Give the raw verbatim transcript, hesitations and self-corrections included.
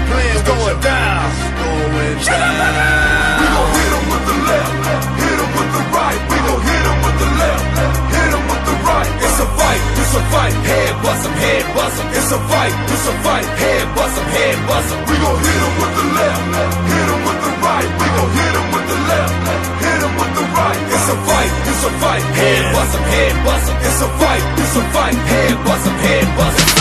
playing going down. Going down. We gon' hit him with the left, hit him with the right. We gon' hit him with the left, hit him with the right. It's a fight, it's a fight. Head bust him, head bust him. It's a fight, it's a fight. Head bust him, head bust him. We gon' hit him with the left, hit him with the right. We gon' hit him with the left, hit him with the right. It's a fight, it's a fight. Head bust him, head bust him. It's a fight, it's a fight. Head bust him, head bust him.